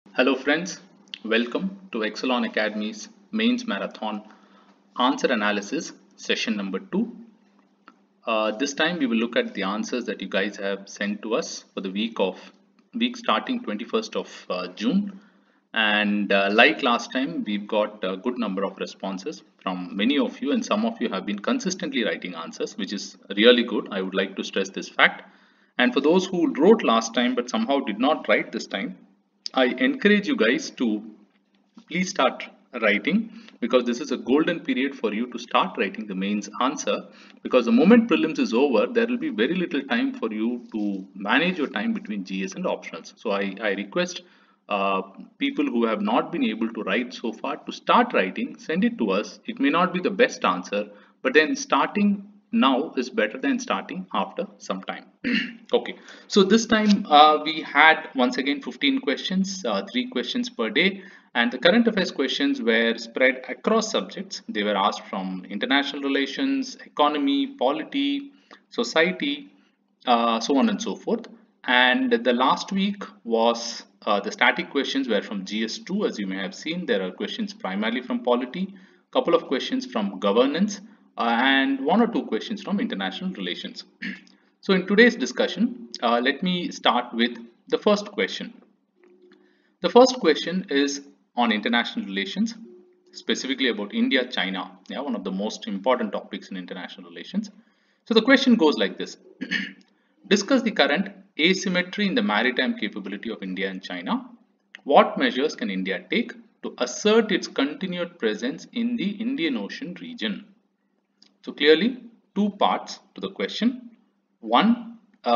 Hello friends, welcome to Exelon Academy's Mains Marathon Answer Analysis session number 2. This time we will look at the answers that you guys have sent to us for the week starting 21st of June. And like last time, we've got a good number of responses from many of you, and some of you have been consistently writing answers, which is really good. I would like to stress this fact. And for those who wrote last time but somehow did not write this time, I encourage you guys to please start writing, because this is a golden period for you to start writing the mains answer, because the moment prelims is over, there will be very little time for you to manage your time between GS and optionals. So I request uh, people who have not been able to write so far to start writing, send it to us. It may not be the best answer, but then starting now is better than starting after some time. Okay, so this time we had once again 15 questions, 3 questions per day, and the current affairs questions were spread across subjects. They were asked from international relations, economy, polity, society, so on and so forth. And the last week was the static questions were from GS2. As you may have seen, there are questions primarily from polity, couple of questions from governance, and 1 or 2 questions from international relations. So in today's discussion, let me start with the first question. The first question is on international relations, specifically about India, China, yeah, one of the most important topics in international relations. So the question goes like this. Discuss the current asymmetry in the maritime capability of India and China. What measures can India take to assert its continued presence in the Indian Ocean region? So clearly, two parts to the question. One,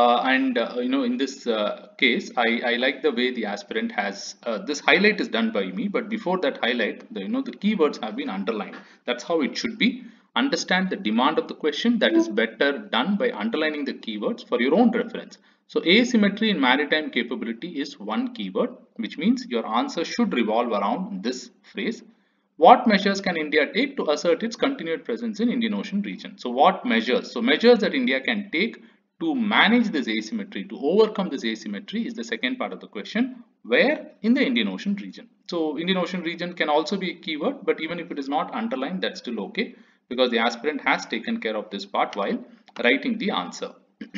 in this case, I like the way the aspirant has this highlight is done by me, but before that highlight, the keywords have been underlined. That's how it should be. Understand the demand of the question. That is better done by underlining the keywords for your own reference. So asymmetry in maritime capability is one keyword, which means your answer should revolve around this phrase. What measures can India take to assert its continued presence in Indian Ocean region? So what measures? So measures that India can take to manage this asymmetry, to overcome this asymmetry, is the second part of the question. Where? In the Indian Ocean region. So Indian Ocean region can also be a keyword, but even if it is not underlined, that's still okay, because the aspirant has taken care of this part while writing the answer.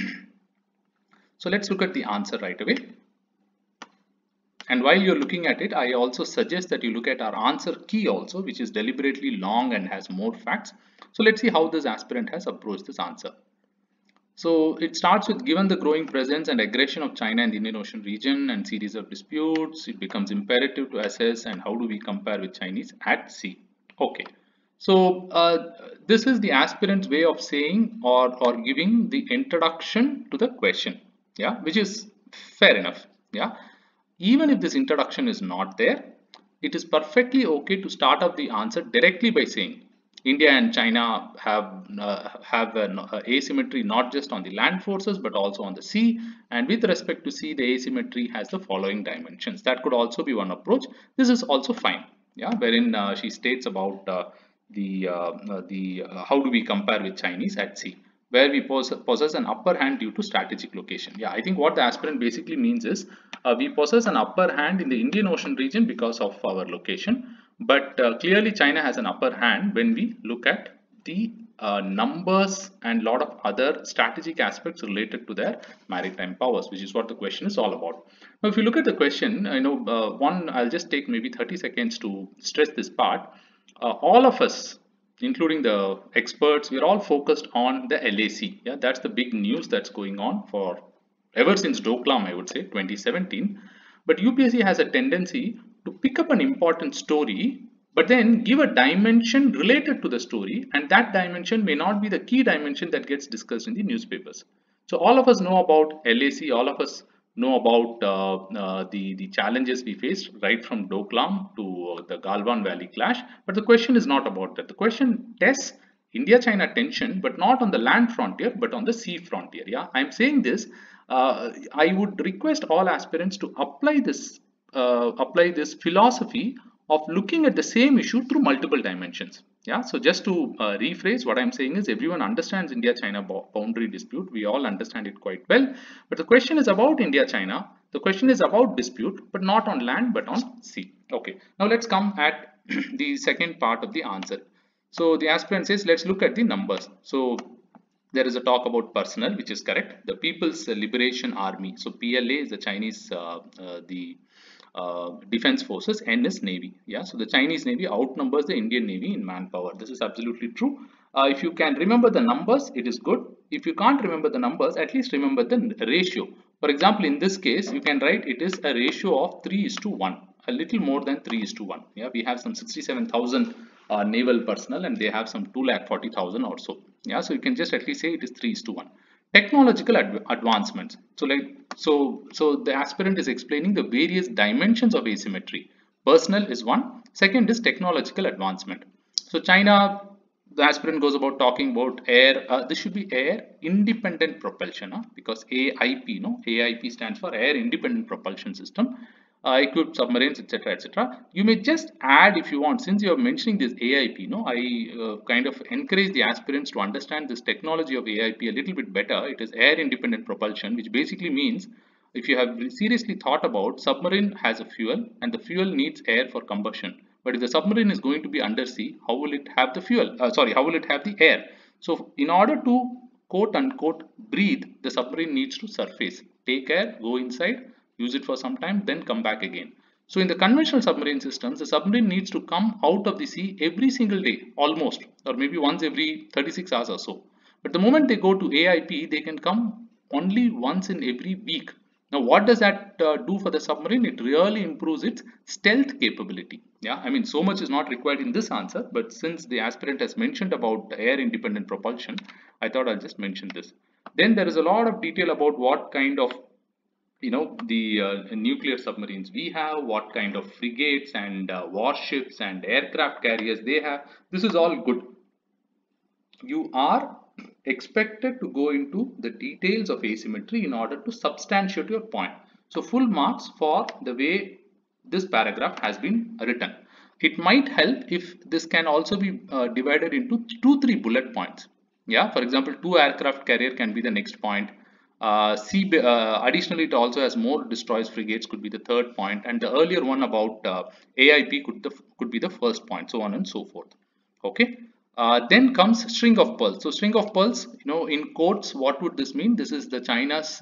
So let's look at the answer right away. And while you're looking at it, I also suggest that you look at our answer key also, which is deliberately long and has more facts. So let's see how this aspirant has approached this answer. So it starts with, given the growing presence and aggression of China in the Indian Ocean region and series of disputes, it becomes imperative to assess and how do we compare with Chinese at sea. Okay. So this is the aspirant's way of saying or giving the introduction to the question, yeah, which is fair enough. Yeah. Even if this introduction is not there, it is perfectly okay to start off the answer directly by saying India and China have an asymmetry not just on the land forces but also on the sea, and with respect to sea, the asymmetry has the following dimensions. That could also be one approach. This is also fine, yeah, wherein she states about how do we compare with Chinese at sea, where we possess an upper hand due to strategic location. Yeah, I think what the aspirant basically means is we possess an upper hand in the Indian Ocean region because of our location, but clearly China has an upper hand when we look at the numbers and a lot of other strategic aspects related to their maritime powers, which is what the question is all about. Now, if you look at the question, I'll just take maybe 30 seconds to stress this part. All of us, including the experts, we're all focused on the LAC. Yeah, that's the big news that's going on for ever since Doklam, I would say 2017. But UPSC has a tendency to pick up an important story, but then give a dimension related to the story, and that dimension may not be the key dimension that gets discussed in the newspapers. So all of us know about LAC, all of us know about the challenges we faced right from Doklam to the Galwan Valley clash, but the question is not about that. The question tests India-China tension, but not on the land frontier, but on the sea frontier. Yeah, I'm saying this. I would request all aspirants to apply this philosophy of looking at the same issue through multiple dimensions. Yeah, so just to rephrase, what I'm saying is everyone understands India-China boundary dispute. We all understand it quite well. But the question is about India-China. The question is about dispute, but not on land, but on sea. Okay, now let's come at the second part of the answer. So the aspirant says, let's look at the numbers. So there is a talk about personnel, which is correct. The People's Liberation Army. So PLA is the Chinese, defense forces, N is Navy. Yeah, so the Chinese Navy outnumbers the Indian Navy in manpower. This is absolutely true. If you can remember the numbers, it is good. If you can't remember the numbers, at least remember the ratio. For example, in this case, you can write it is a ratio of 3:1, a little more than 3:1. Yeah, we have some 67,000 naval personnel, and they have some 240,000 or so. Yeah, so you can just at least say it is 3:1. Technological advancements. So the aspirant is explaining the various dimensions of asymmetry. Personnel is one. Second is technological advancement. So China, the aspirant goes about talking about air. This should be air independent propulsion, because AIP, no, AIP stands for air independent propulsion system. Equipped submarines, etc., etc. You may just add, if you want, since you are mentioning this AIP, no, I kind of encourage the aspirants to understand this technology of AIP a little bit better. It is air independent propulsion, which basically means, if you have seriously thought about, submarine has a fuel and the fuel needs air for combustion. But if the submarine is going to be undersea, how will it have the fuel? How will it have the air? So in order to quote unquote breathe, the submarine needs to surface, take air, go inside, use it for some time, then come back again. So in the conventional submarine systems, the submarine needs to come out of the sea every single day, almost, or maybe once every 36 hours or so. But the moment they go to AIP, they can come only once in every week. Now, what does that do for the submarine? It really improves its stealth capability. Yeah, I mean, so much is not required in this answer, but since the aspirant has mentioned about air independent propulsion, I thought I'll just mention this. Then there is a lot of detail about what kind of the nuclear submarines we have, what kind of frigates and warships and aircraft carriers they have. This is all good. You are expected to go into the details of asymmetry in order to substantiate your point. So full marks for the way this paragraph has been written. It might help if this can also be divided into 2-3 bullet points. Yeah, for example, 2 aircraft carrier can be the next point. Additionally, it also has more destroyers frigates could be the third point, and the earlier one about AIP could be the first point, so on and so forth. Okay. Then comes string of pearls. So string of pearls, in quotes, what would this mean? This is the China's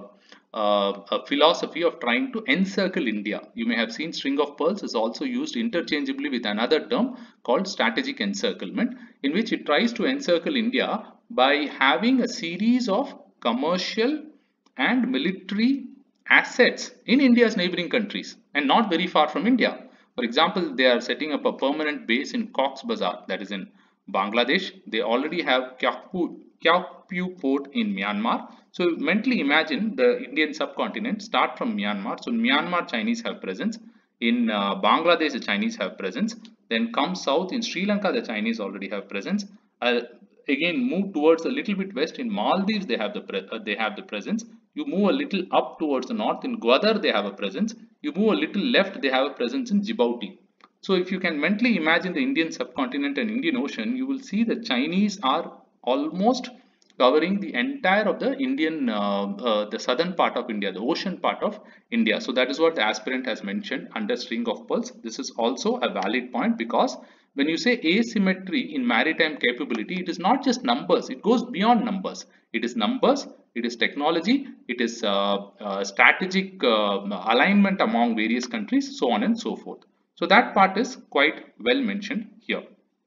philosophy of trying to encircle India. You may have seen string of pearls is also used interchangeably with another term called strategic encirclement, in which it tries to encircle India by having a series of commercial and military assets in India's neighboring countries and not very far from India. For example, they are setting up a permanent base in Cox's Bazar, that is in Bangladesh. They already have Kyaukphyu port in Myanmar. So mentally imagine the Indian subcontinent start from Myanmar. So in Myanmar, Chinese have presence. In Bangladesh, the Chinese have presence. Then come south in Sri Lanka, the Chinese already have presence. Again, move towards a little bit west in Maldives, they have the presence. You move a little up towards the north in Gwadar, they have a presence. You move a little left, they have a presence in Djibouti. So if you can mentally imagine the Indian subcontinent and Indian Ocean, you will see the Chinese are almost covering the entire of the Indian, the southern part of India, the ocean part of India. So that is what the aspirant has mentioned under string of pearls. This is also a valid point, because when you say asymmetry in maritime capability, it is not just numbers, it goes beyond numbers. It is numbers, it is technology, it is strategic alignment among various countries, so on and so forth. So that part is quite well mentioned here.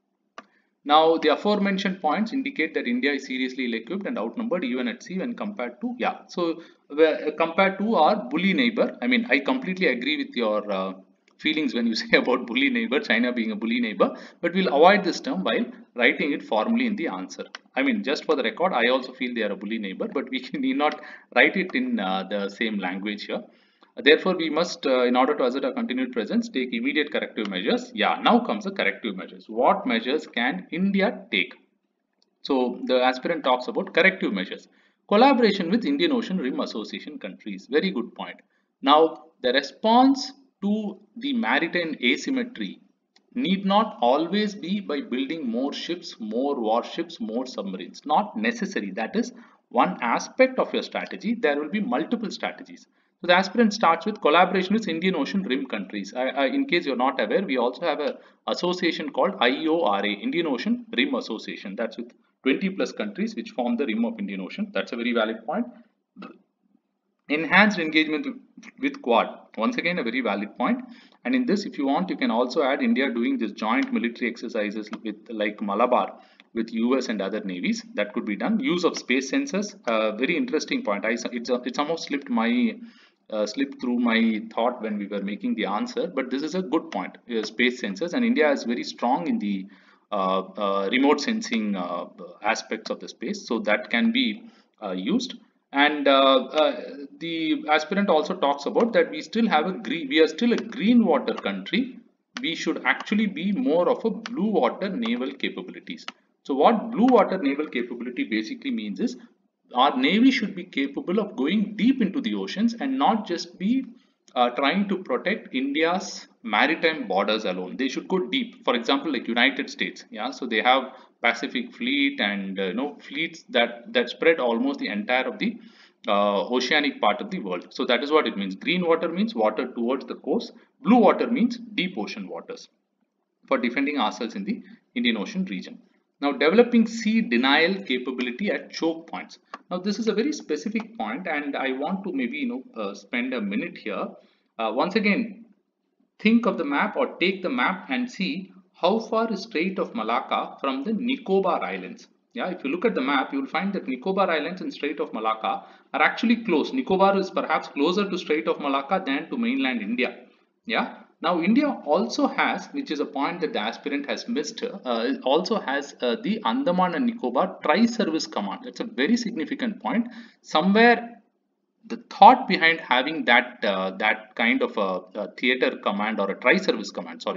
Now, the aforementioned points indicate that India is seriously ill-equipped and outnumbered even at sea when compared to, compared to our bully neighbor. I mean, I completely agree with your feelings when you say about bully neighbor, China being a bully neighbor, but we'll avoid this term while writing it formally in the answer. I mean, just for the record, I also feel they are a bully neighbor, but we need not write it in the same language here. Therefore, we must, in order to assert a continued presence, take immediate corrective measures. Yeah, now comes the corrective measures. What measures can India take? So, the aspirant talks about corrective measures. Collaboration with Indian Ocean Rim Association countries. Very good point. Now, the response to the maritime asymmetry need not always be by building more ships, more warships, more submarines. Not necessary. That is one aspect of your strategy. There will be multiple strategies. So the aspirant starts with collaboration with Indian Ocean rim countries. In case you're not aware, we also have a association called IORA, Indian Ocean Rim Association. That's with 20 plus countries which form the rim of Indian Ocean. That's a very valid point. Enhanced engagement with Quad, once again a very valid point. And in this, if you want, you can also add India doing this joint military exercises with like Malabar with US and other navies. That could be done. Use of space sensors, very interesting point. It's almost slipped through my thought when we were making the answer, but this is a good point. Space sensors, and India is very strong in the remote sensing aspects of the space, so that can be used. And the aspirant also talks about that we are still a green water country. We should actually be more of a blue water naval capabilities. So what blue water naval capability basically means is our navy should be capable of going deep into the oceans and not just be trying to protect India's maritime borders alone. They should go deep. For example, like United States, yeah. So they have Pacific Fleet and fleets that spread almost the entire of the oceanic part of the world. So that is what it means. Green water means water towards the coast. Blue water means deep ocean waters for defending ourselves in the Indian Ocean region. Now, developing sea denial capability at choke points. Now, this is a very specific point, and I want to maybe spend a minute here. Once again, think of the map or take the map and see how far is Strait of Malacca from the Nicobar Islands. Yeah, if you look at the map, you will find that Nicobar Islands and Strait of Malacca are actually close. Nicobar is perhaps closer to Strait of Malacca than to mainland India. Yeah. Now, India also has, which is a point that the aspirant has missed, also has the Andaman and Nicobar Tri-Service Command. That's a very significant point. Somewhere the thought behind having that kind of a theater command or a tri-service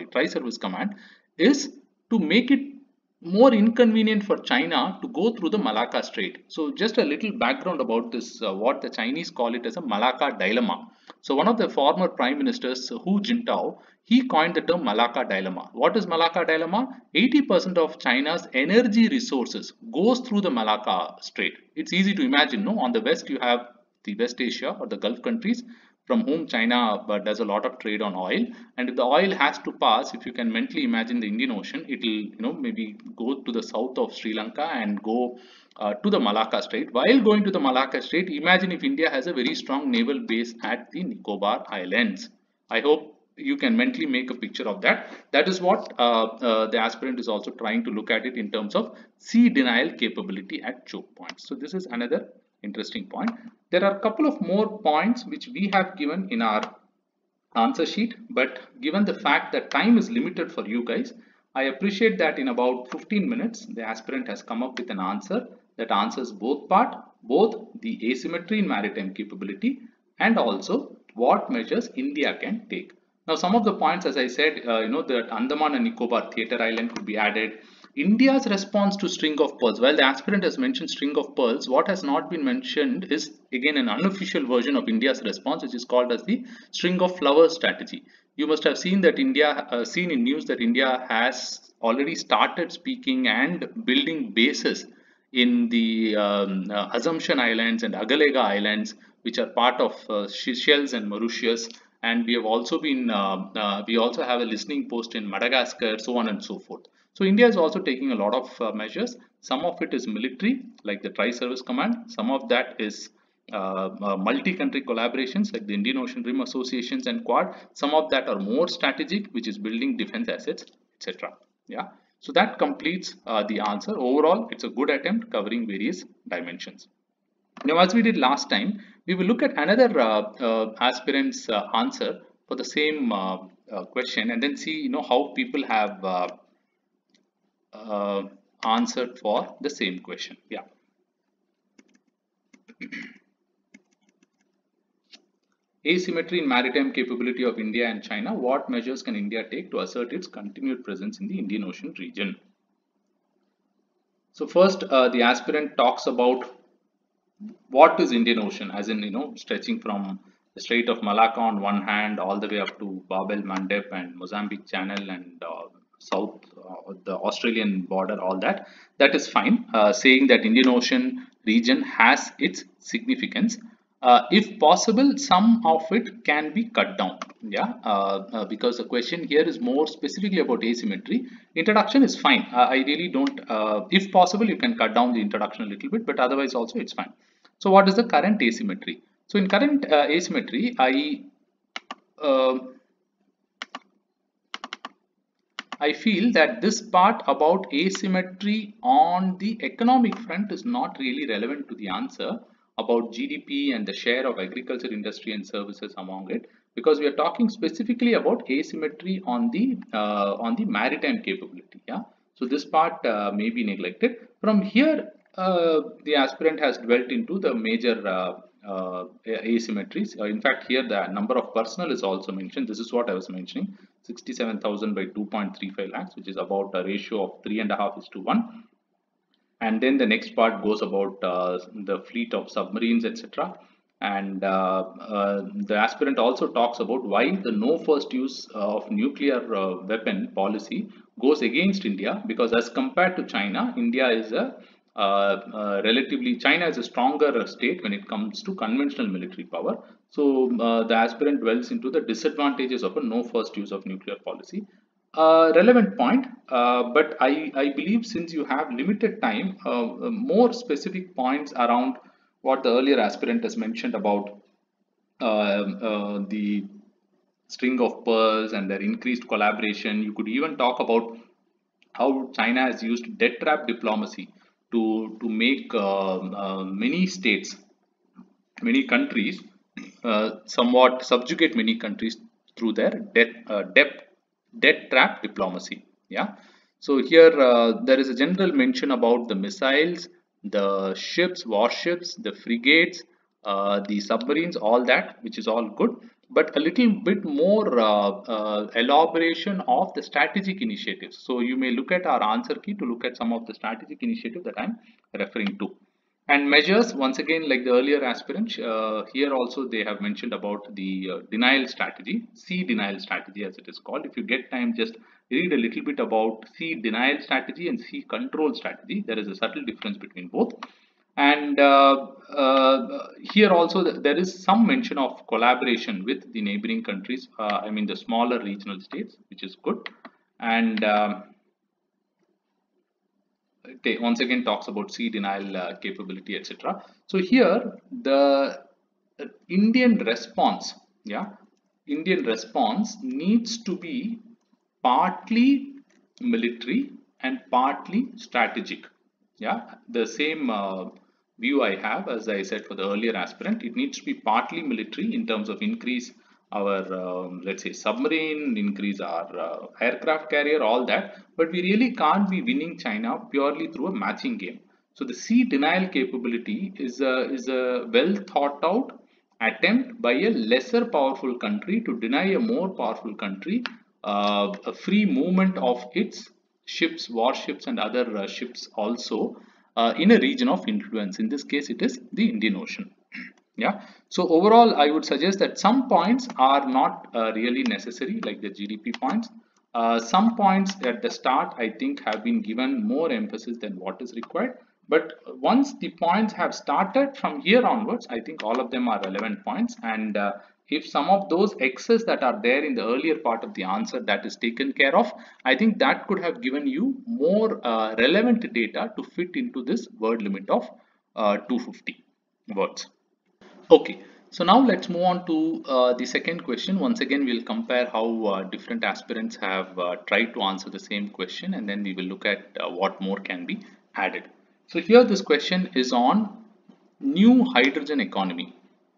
command is to make it more inconvenient for China to go through the Malacca Strait. So just a little background about this, what the Chinese call it as a Malacca dilemma. So one of the former prime ministers, Hu Jintao, he coined the term Malacca dilemma. What is Malacca dilemma? 80% of China's energy resources goes through the Malacca Strait. It's easy to imagine, no? On the west you have the West Asia or the Gulf countries, from whom China does a lot of trade on oil, and if the oil has to pass, if you can mentally imagine the Indian Ocean, it will maybe go to the south of Sri Lanka and go to the Malacca Strait. While going to the Malacca Strait, imagine if India has a very strong naval base at the Nicobar Islands. I hope you can mentally make a picture of that. That is what the aspirant is also trying to look at it in terms of sea denial capability at choke points. So this is another interesting point. There are a couple of more points which we have given in our answer sheet, but given the fact that time is limited for you guys, I appreciate that in about 15 minutes the aspirant has come up with an answer that answers both the asymmetry in maritime capability and also what measures India can take. Now some of the points, as I said, that Andaman and Nicobar theater island could be added. India's response to string of pearls. While the aspirant has mentioned string of pearls, what has not been mentioned is again an unofficial version of India's response, which is called as the string of flowers strategy. You must have seen that seen in news that India has already started speaking and building bases in the Assumption Islands and Agalega Islands, which are part of Seychelles and Mauritius. And we have also been we also have a listening post in Madagascar, so on and so forth. So India is also taking a lot of measures. Some of it is military, like the Tri-Service Command. Some of that is multi-country collaborations, like the Indian Ocean Rim Associations and Quad. Some of that are more strategic, which is building defense assets, etc. Yeah. So that completes the answer. Overall, it's a good attempt covering various dimensions. Now, as we did last time, we will look at another aspirant's answer for the same question, and then see how people have answered for the same question. Yeah. Asymmetry in maritime capability of India and China. What measures can India take to assert its continued presence in the Indian Ocean region? So first, the aspirant talks about what is Indian Ocean, as in stretching from the Strait of Malacca on one hand all the way up to Bab el Mandeb and Mozambique Channel and south the Australian border. All that is fine. Saying that Indian Ocean region has its significance. If possible, some of it can be cut down. Yeah, because the question here is more specifically about asymmetry. Introduction is fine. I really don't. If possible, you can cut down the introduction a little bit, but otherwise also it's fine. So what is the current asymmetry? So in current asymmetry, I feel that this part about asymmetry on the economic front is not really relevant to the answer about GDP and the share of agriculture, industry and services among it, because we are talking specifically about asymmetry on the maritime capability. Yeah, so this part may be neglected. From here, the aspirant has dwelt into the major asymmetries. In fact, here the number of personnel is also mentioned. This is what I was mentioning: 67,000 by 2.35 lakhs, which is about a ratio of 3.5:1. And then the next part goes about the fleet of submarines, etc. And the aspirant also talks about why the no first use of nuclear weapon policy goes against India, because as compared to China, India is relatively, China is a stronger state when it comes to conventional military power. So the aspirant dwells into the disadvantages of a no first use of nuclear policy. Relevant point, but I believe since you have limited time, more specific points around what the earlier aspirant has mentioned about the string of pearls and their increased collaboration. You could even talk about how China has used debt trap diplomacy to make many states, many countries, somewhat subjugate many countries through their debt trap diplomacy. Yeah. So here there is a general mention about the missiles, the ships, warships, the frigates, the submarines, all that, which is all good. But a little bit more elaboration of the strategic initiatives. So you may look at our answer key to look at some of the strategic initiatives that I'm referring to. And measures, once again, like the earlier aspirant, here also they have mentioned about the denial strategy, C denial strategy as it is called. If you get time, just read a little bit about C denial strategy and C control strategy. There is a subtle difference between both. And here also there is some mention of collaboration with the neighboring countries, I mean the smaller regional states, which is good. And okay, once again talks about C denial capability, etc. So here the Indian response, yeah, Indian response needs to be partly military and partly strategic. Yeah, the same view I have as I said for the earlier aspirant. It needs to be partly military in terms of increase our let's say submarine, increase our aircraft carrier, all that, but we really can't be winning China purely through a matching game. So the C denial capability is a well thought out attempt by a lesser powerful country to deny a more powerful country a free movement of its ships, warships and other ships also in a region of influence. In this case, it is the Indian Ocean. Yeah. So overall, I would suggest that some points are not really necessary, like the GDP points. Some points at the start, I think, have been given more emphasis than what is required. But once the points have started from here onwards, I think all of them are relevant points. And if some of those excess that are there in the earlier part of the answer that is taken care of, I think that could have given you more relevant data to fit into this word limit of 250 words. Okay, so now let's move on to the second question. Once again, we'll compare how different aspirants have tried to answer the same question, and then we will look at what more can be added. So here this question is on new hydrogen economy.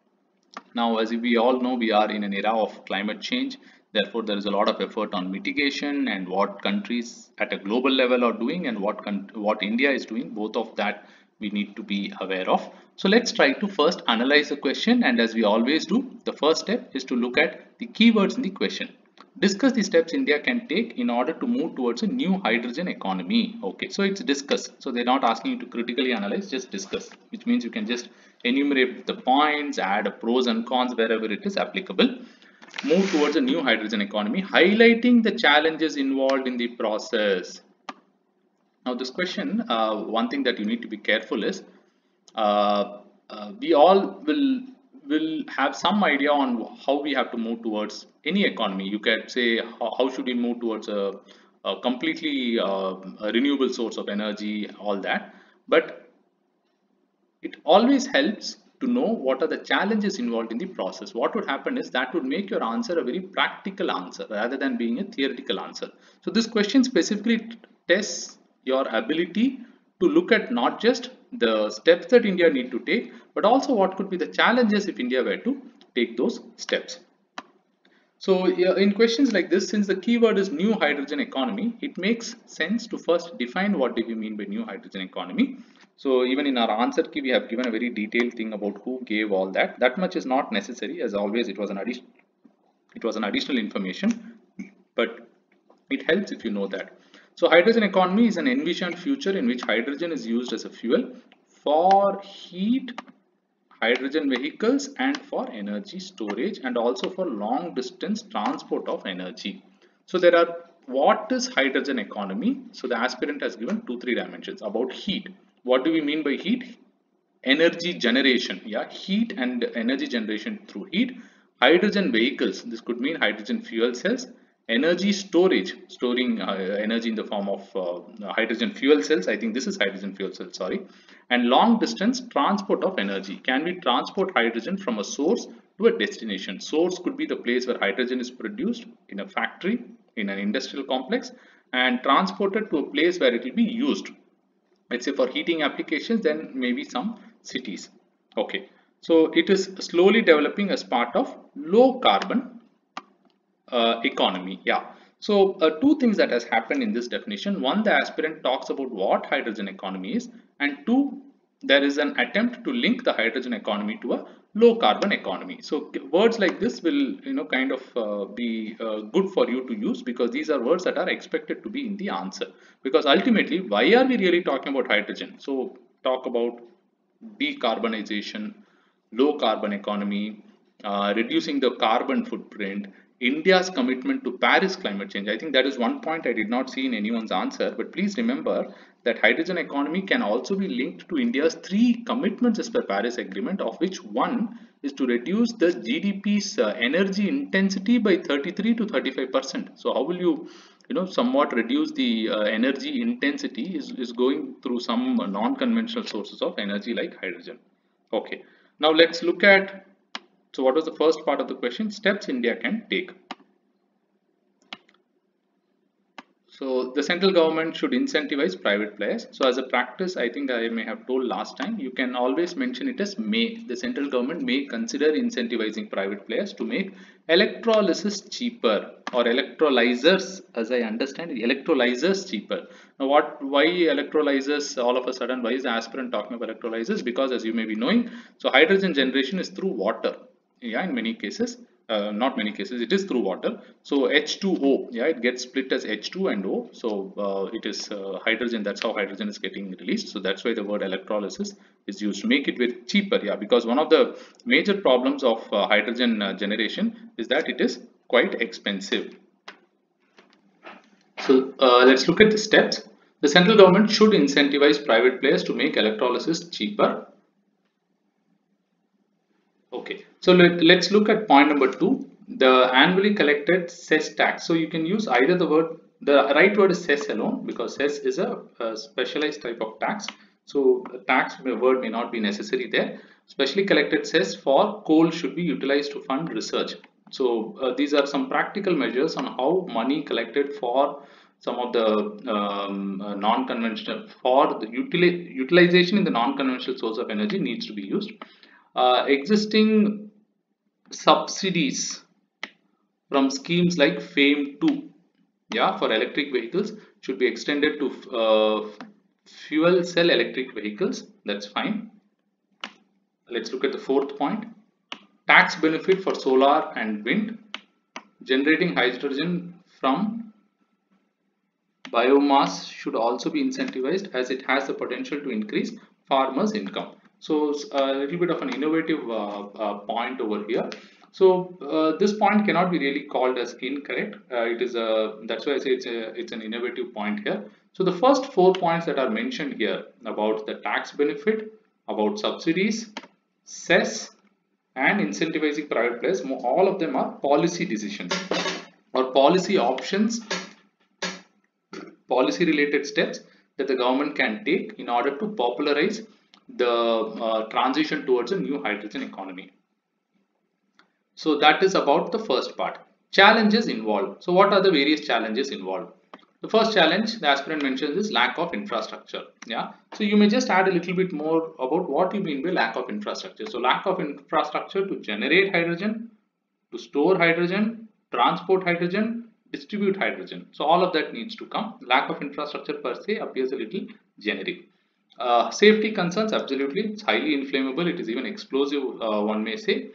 Now, as we all know, we are in an era of climate change. Therefore, there is a lot of effort on mitigation and what countries at a global level are doing and what India is doing. Both of that we need to be aware of. So let's try to first analyze the question, and as we always do, the first step is to look at the keywords in the question. Discuss the steps India can take in order to move towards a new hydrogen economy. Okay, so it's discuss. So they're not asking you to critically analyze, just discuss, which means you can just enumerate the points, add a pros and cons wherever it is applicable. Move towards a new hydrogen economy, highlighting the challenges involved in the process. Now this question, one thing that you need to be careful is, we all will will have some idea on how we have to move towards any economy. You can say how should we move towards a completely a renewable source of energy, all that. But it always helps to know what are the challenges involved in the process. What would happen is that would make your answer a very practical answer rather than being a theoretical answer. So this question specifically tests your ability to look at not just the steps that India need to take, but also what could be the challenges if India were to take those steps. So yeah, in questions like this, since the keyword is new hydrogen economy, it makes sense to first define what do we mean by new hydrogen economy. So even in our answer key, we have given a very detailed thing about who gave all that. That much is not necessary. As always, it was an additional information, but it helps if you know that. So hydrogen economy is an envisioned future in which hydrogen is used as a fuel for heat, hydrogen vehicles, and for energy storage, and also for long distance transport of energy. So there are, what is hydrogen economy? So the aspirant has given 2-3 dimensions about heat. What do we mean by heat? Energy generation, yeah, heat and energy generation through heat. Hydrogen vehicles, this could mean hydrogen fuel cells. Energy storage, storing energy in the form of hydrogen fuel cells. I think this is hydrogen fuel cell, sorry. And long distance transport of energy. Can we transport hydrogen from a source to a destination? Source could be the place where hydrogen is produced in a factory, in an industrial complex, and transported to a place where it will be used. Let's say for heating applications, then maybe some cities. Okay, so it is slowly developing as part of low carbon economy. Yeah. So two things that has happened in this definition. One, the aspirant talks about what hydrogen economy is, and two, there is an attempt to link the hydrogen economy to a low carbon economy. So words like this will kind of be good for you to use, because these are words that are expected to be in the answer. Because ultimately, why are we really talking about hydrogen? So talk about decarbonization, low carbon economy, reducing the carbon footprint, India's commitment to Paris climate change. I think that is one point I did not see in anyone's answer, but please remember that hydrogen economy can also be linked to India's 3 commitments as per Paris Agreement, of which one is to reduce the GDP's energy intensity by 33 to 35%. So how will you somewhat reduce the energy intensity is going through some non-conventional sources of energy like hydrogen. Okay, now let's look at, so what was the first part of the question? Steps India can take. So the central government should incentivize private players. So as a practice, I think I may have told last time, you can always mention it as may. The central government may consider incentivizing private players to make electrolysis cheaper, or electrolyzers, as I understand it, electrolyzers cheaper. Now why electrolyzers all of a sudden? Why is the aspirant talking about electrolyzers? Because as you may be knowing, so hydrogen generation is through water. Yeah, in many cases, not many cases, it is through water. So H2O, yeah, it gets split as H2 and O. So it is hydrogen. That's how hydrogen is getting released. So that's why the word electrolysis is used to make it very cheaper. Yeah, because one of the major problems of hydrogen generation is that it is quite expensive. So let's look at the steps. The central government should incentivize private players to make electrolysis cheaper. Okay, so let's look at point number 2, the annually collected cess tax. So you can use either the word, the right word is cess alone, because cess is a specialized type of tax. So tax word may not be necessary there. Specially collected cess for coal should be utilized to fund research. So these are some practical measures on how money collected for some of the non-conventional, for the utilization in the non-conventional source of energy needs to be used. Existing subsidies from schemes like FAME 2, yeah, for electric vehicles should be extended to fuel cell electric vehicles. That's fine. Let's look at the fourth point. Tax benefit for solar and wind. Generating hydrogen from biomass should also be incentivized, as it has the potential to increase farmers' income. So a little bit of an innovative point over here. So this point cannot be really called as incorrect. It is that's why I say it's an innovative point here. So the first 4 points that are mentioned here about the tax benefit, about subsidies, cess, and incentivizing private players, all of them are policy decisions or policy options, policy related steps that the government can take in order to popularize the transition towards a new hydrogen economy. So that is about the first part. Challenges involved. So what are the various challenges involved? The first challenge the aspirant mentions is lack of infrastructure. Yeah. So you may just add a little bit more about what you mean by lack of infrastructure. So lack of infrastructure to generate hydrogen, to store hydrogen, transport hydrogen, distribute hydrogen. So all of that needs to come. Lack of infrastructure per se appears a little generic. Safety concerns, absolutely. It's highly inflammable. It is even explosive, one may say.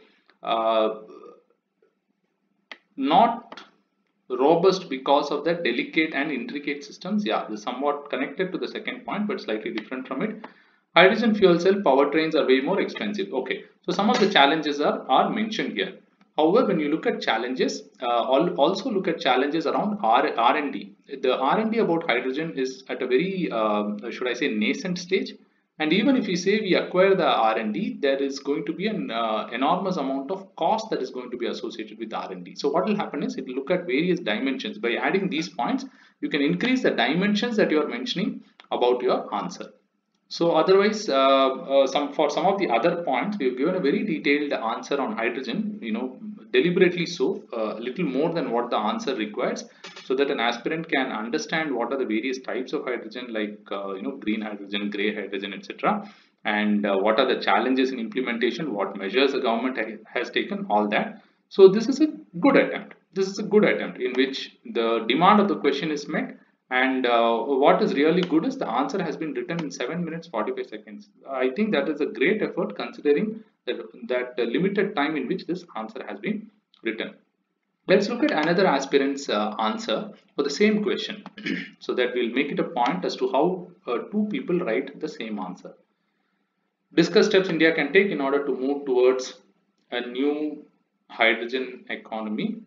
Not robust because of the delicate and intricate systems. Yeah, this is somewhat connected to the second point, but slightly different from it. Hydrogen fuel cell powertrains are way more expensive. Okay, so some of the challenges are mentioned here. However, when you look at challenges, also look at challenges around R&D. The R&D about hydrogen is at a very, should I say, nascent stage. And even if we say we acquire the R&D, there is going to be an enormous amount of cost that is going to be associated with R&D. So what will happen is it will look at various dimensions. By adding these points, you can increase the dimensions that you are mentioning about your answer. So otherwise, for some of the other points, we have given a very detailed answer on hydrogen, deliberately so, a little more than what the answer requires, so that an aspirant can understand what are the various types of hydrogen, like green hydrogen, gray hydrogen, etc. And what are the challenges in implementation, what measures the government has taken, all that. So this is a good attempt. This is a good attempt in which the demand of the question is met. And what is really good is the answer has been written in 7 minutes 45 seconds. I think that is a great effort considering that limited time in which this answer has been written. Let's look at another aspirant's answer for the same question so that we'll make it a point as to how two people write the same answer. Discuss steps India can take in order to move towards a new hydrogen economy.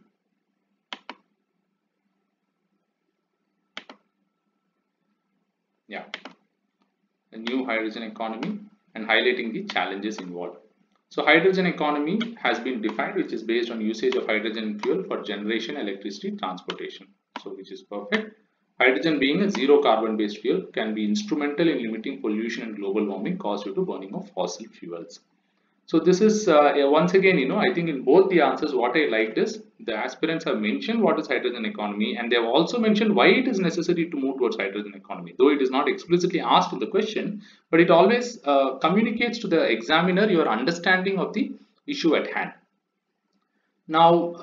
Yeah, a new hydrogen economy, and highlighting the challenges involved. So hydrogen economy has been defined, which is based on usage of hydrogen fuel for generation, electricity, transportation. So which is perfect. Hydrogen being a zero carbon based fuel can be instrumental in limiting pollution and global warming caused due to burning of fossil fuels. So this is once again, I think in both the answers, what I liked is the aspirants have mentioned what is hydrogen economy, and they have also mentioned why it is necessary to move towards hydrogen economy. Though it is not explicitly asked in the question, but it always communicates to the examiner your understanding of the issue at hand. Now,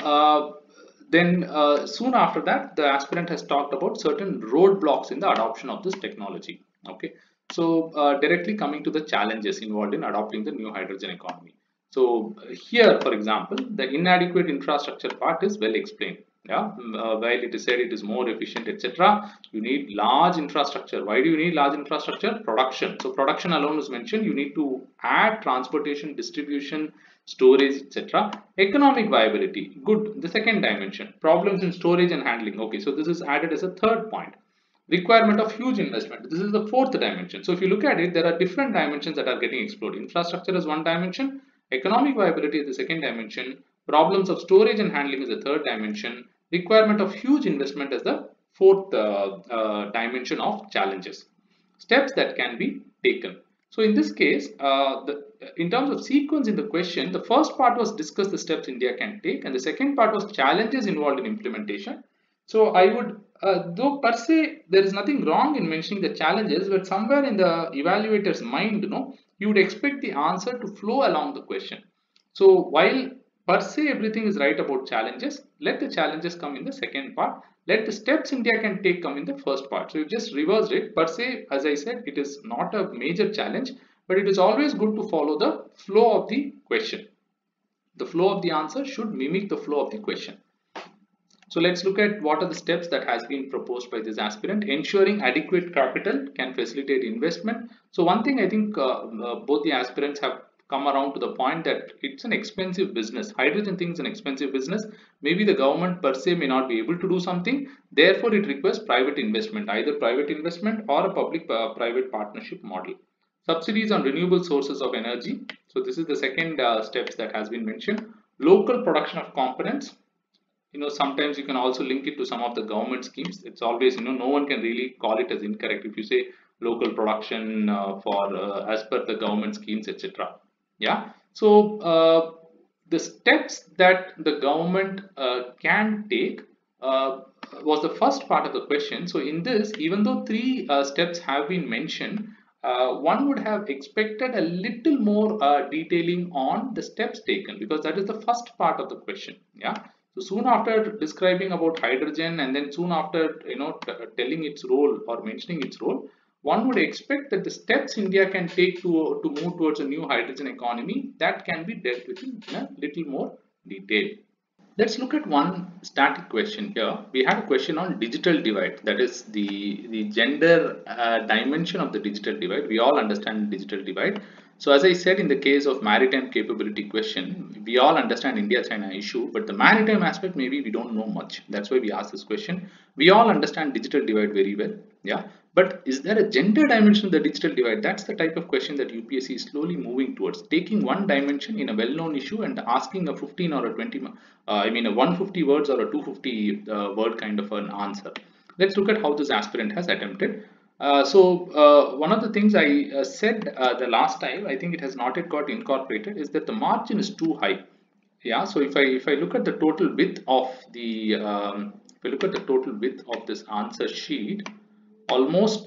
soon after that, the aspirant has talked about certain roadblocks in the adoption of this technology. Okay. So directly coming to the challenges involved in adopting the new hydrogen economy. So here, for example, the inadequate infrastructure part is well explained. Yeah, while it is said it is more efficient, etc. You need large infrastructure. Why do you need large infrastructure? Production. So production alone is mentioned. You need to add transportation, distribution, storage, etc. Economic viability. Good. The second dimension. Problems in storage and handling. Okay, so this is added as a third point. Requirement of huge investment. This is the fourth dimension. So if you look at it, there are different dimensions that are getting explored. Infrastructure is one dimension, economic viability is the second dimension, problems of storage and handling is the third dimension, requirement of huge investment is the fourth dimension of challenges. Steps that can be taken. So in this case, in terms of sequence in the question, the first part was discuss the steps India can take, and the second part was challenges involved in implementation. So I would, though per se there is nothing wrong in mentioning the challenges, but somewhere in the evaluator's mind, you would expect the answer to flow along the question. So while per se everything is right about challenges, let the challenges come in the second part. Let the steps India can take come in the first part. So you just reversed it. Per se, as I said, it is not a major challenge, but it is always good to follow the flow of the question. The flow of the answer should mimic the flow of the question. So let's look at what are the steps that has been proposed by this aspirant. Ensuring adequate capital can facilitate investment. So one thing I think both the aspirants have come around to the point that it's an expensive business. Hydrogen thing is an expensive business. Maybe the government per se may not be able to do something. Therefore, it requires private investment, either private investment or a public-private partnership model. Subsidies on renewable sources of energy. So this is the second steps that has been mentioned. Local production of components. Sometimes you can also link it to some of the government schemes. It's always, no one can really call it as incorrect if you say local production for as per the government schemes, etc. Yeah. So the steps that the government can take was the first part of the question. So in this, even though three steps have been mentioned, one would have expected a little more detailing on the steps taken, because that is the first part of the question. Yeah. So soon after describing about hydrogen, and then soon after telling its role or mentioning its role, one would expect that the steps India can take to move towards a new hydrogen economy, that can be dealt with in a little more detail. Let's look at one static question here. We have a question on digital divide, that is the gender dimension of the digital divide. We all understand digital divide. So as I said, in the case of maritime capability question, we all understand India-China issue, but the maritime aspect maybe we don't know much. That's why we ask this question. We all understand digital divide very well. Yeah. But is there a gender dimension of the digital divide? That's the type of question that UPSC is slowly moving towards, taking one dimension in a well-known issue and asking a 15 or a 20, a 150 words or a 250 word kind of an answer. Let's look at how this aspirant has attempted. One of the things I said the last time, I think it has not yet got incorporated, is that the margin is too high. Yeah. So if I look at the total width of the if I look at the total width of this answer sheet, almost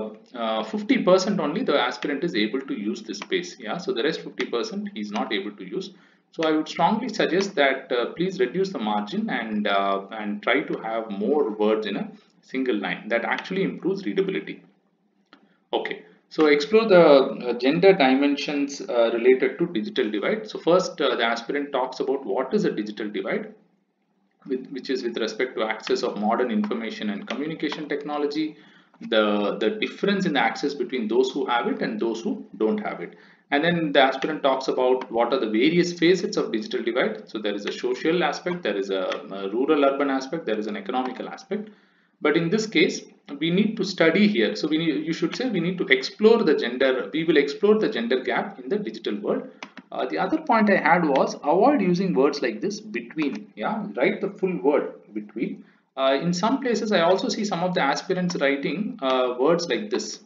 50% only the aspirant is able to use this space. Yeah. So the rest 50% he is not able to use. So I would strongly suggest that please reduce the margin and try to have more words in a single line. That actually improves readability. Okay, so explore the gender dimensions related to digital divide. So first, the aspirant talks about what is a digital divide, which is with respect to access of modern information and communication technology, the difference in the access between those who have it and those who don't have it. And then the aspirant talks about what are the various facets of digital divide. So there is a social aspect, there is a rural urban aspect, there is an economical aspect. But in this case, we need to study here. So you should say we need to explore the gender. We will explore the gender gap in the digital world. The other point I had was avoid using words like this, between. Yeah, write the full word, between. In some places, I also see some of the aspirants writing words like this.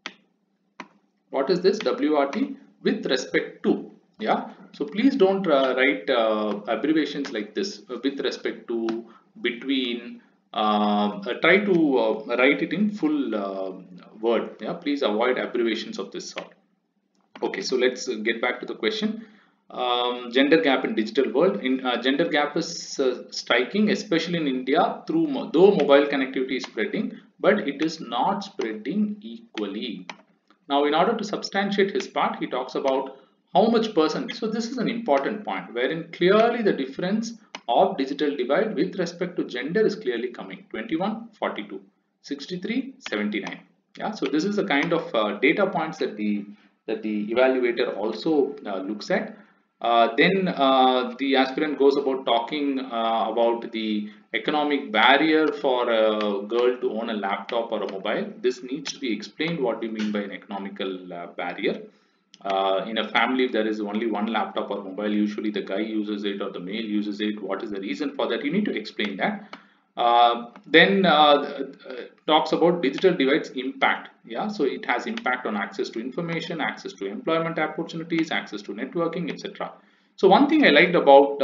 What is this? WRT, with respect to. Yeah. So please don't write abbreviations like this, with respect to, between. Try to write it in full word. Yeah. Please avoid abbreviations of this sort. Okay, so let's get back to the question. Gender gap in digital world. Gender gap is striking, especially in India, though mobile connectivity is spreading, but it is not spreading equally. Now, in order to substantiate his part, he talks about how much percent. So this is an important point, wherein clearly the difference of digital divide with respect to gender is clearly coming. 21, 42, 63, 79. Yeah, so this is the kind of data points that the evaluator also looks at. Then the aspirant goes about talking about the economic barrier for a girl to own a laptop or a mobile. This needs to be explained. What do you mean by an economical barrier? In a family, if there is only one laptop or mobile, usually the guy uses it or the male uses it. What is the reason for that? You need to explain that. Then talks about digital divides impact. Yeah, so it has impact on access to information, access to employment opportunities, access to networking, etc. So one thing I liked about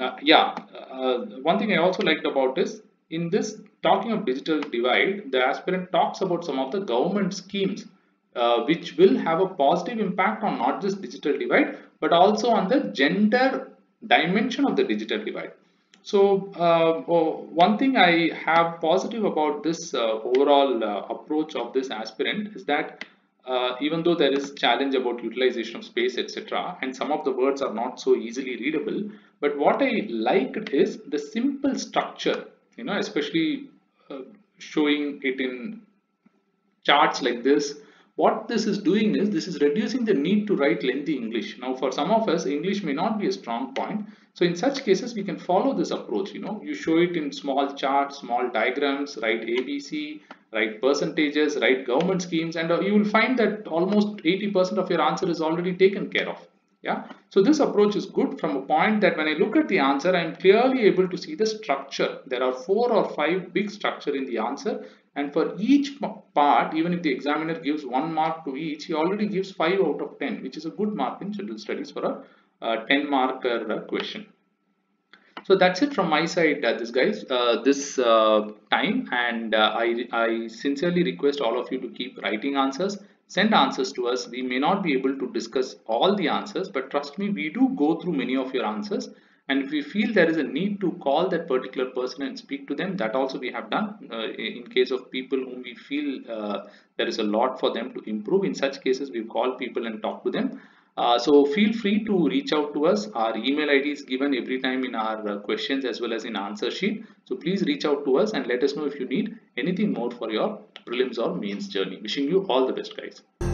one thing I also liked about is, in this talking of digital divide, the aspirant talks about some of the government schemes which will have a positive impact on not just digital divide but also on the gender dimension of the digital divide. So one thing I have positive about this overall approach of this aspirant is that even though there is challenge about utilization of space, etc., and some of the words are not so easily readable, but what I liked is the simple structure, especially showing it in charts like this. what this is doing is this is reducing the need to write lengthy English. Now for some of us, English may not be a strong point. So in such cases, we can follow this approach. You show it in small charts, small diagrams, write ABC, write percentages, write government schemes, and you will find that almost 80% of your answer is already taken care of. Yeah, so this approach is good from a point that when I look at the answer, I am clearly able to see the structure. There are 4 or 5 big structure in the answer, and for each part, even if the examiner gives 1 mark to each, he already gives 5 out of 10, which is a good mark in general studies for a 10 marker question. So that's it from my side, this time, and I sincerely request all of you to keep writing answers. Send answers to us. We may not be able to discuss all the answers, but trust me, we do go through many of your answers. And if we feel there is a need to call that particular person and speak to them, that also we have done. In case of people whom we feel there is a lot for them to improve, in such cases we call people and talk to them. So feel free to reach out to us. Our email ID is given every time in our questions as well as in answer sheet. So please reach out to us and let us know if you need anything more for your prelims or mains journey. Wishing you all the best, guys.